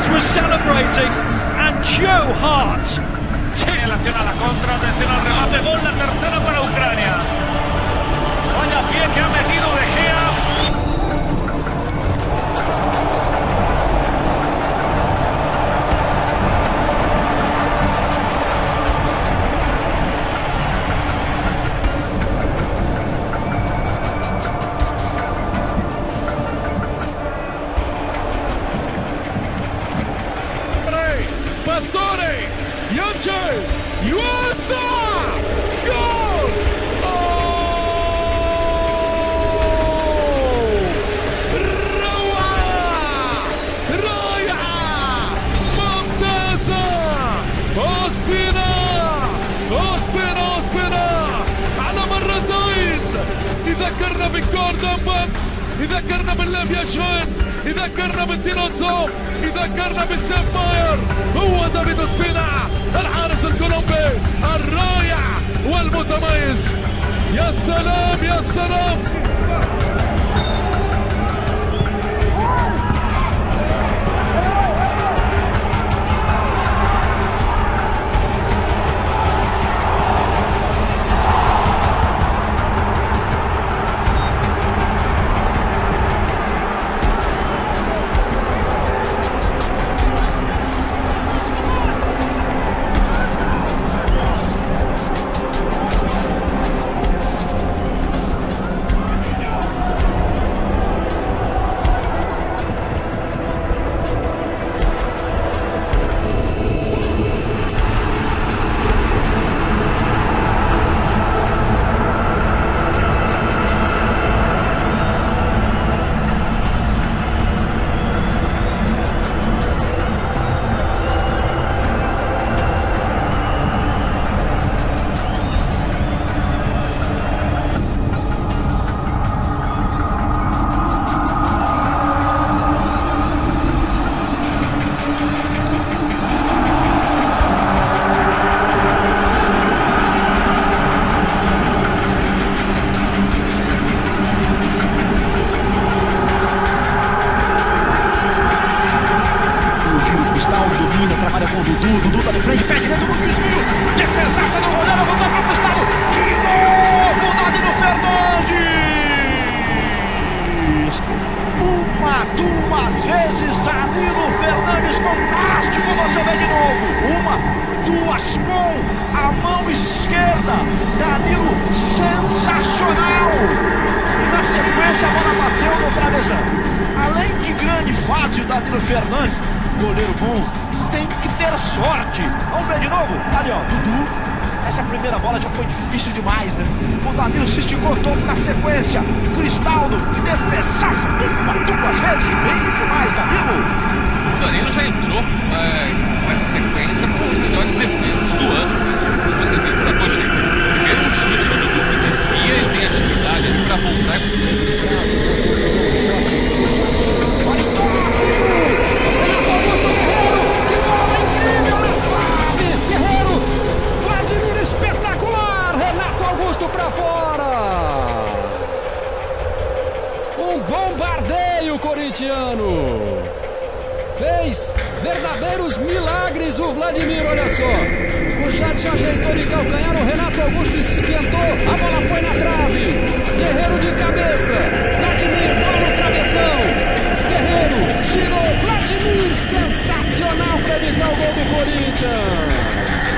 was celebrating, and Joe Hart. Atención a la contra, atención al remate, gol, la tercera para Ucrania. Vaya pie que ha metido De Gea. Pastore, Janče, USA, gol! رائعة ممتازة أوسبينا على مرتين. يذكرنا بجوردن بانكس، يذكرنا بالليفيا شين، يذكرنا بالدينوزوف، يذكرنا بالسيف ماير. هو دافيد اوسبينا الحارس الكولومبي الرائع والمتميز. يا سلام يا سلام. Trabalha com o Dudu tá de frente, pé direito no desvio, defesaça do goleiro, voltou para o Gustavo, de novo Danilo Fernandes, duas vezes Danilo Fernandes, fantástico, você vê de novo, duas com a mão esquerda, Danilo sensacional, e na sequência a bola bateu no travessão. Além de grande fase o Danilo Fernandes, goleiro bom, tem que ter sorte. Vamos ver de novo? Ali ó, Dudu. Essa primeira bola já foi difícil demais, né? O Danilo se esticou todo na sequência. Cristaldo, que defesaça, duas vezes, bem demais, Danilo. O Danilo já entrou com essa sequência com as melhores defesas do ano. Você tem que saber direito. Primeiro um chute no Dudu que desvia, ele tem agilidade ali pra voltar e pra fora! Um bombardeio corintiano! Fez verdadeiros milagres o Vladimir, olha só! O Jadson ajeitou de calcanhar, o Renato Augusto esquentou, a bola foi na trave! Guerreiro de cabeça! Vladimir, bola no travessão! Guerreiro, girou, Vladimir, sensacional para evitar o gol do Corinthians!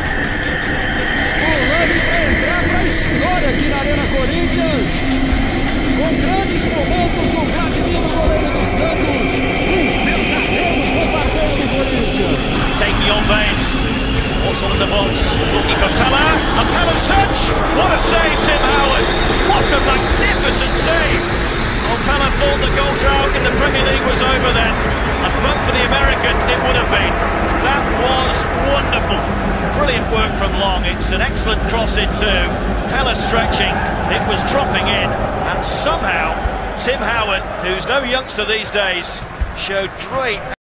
Entrar para a história aqui na Arena Corinthians, com grandes momentos do Vladimir, goleiro do Santos, verdadeiro bombardeio do Corinthians. Taking on Baines, what's on the box, looking for Pella, and Pella's touch, what a save Tim Howard, what a magnificent save. Well, Pella thought the goal drought in the Premier League was over then, and but for the American it would have been. That was wonderful. Brilliant work from Long. It's an excellent cross into Pella stretching. It was dropping in, and somehow Tim Howard, who's no youngster these days, showed great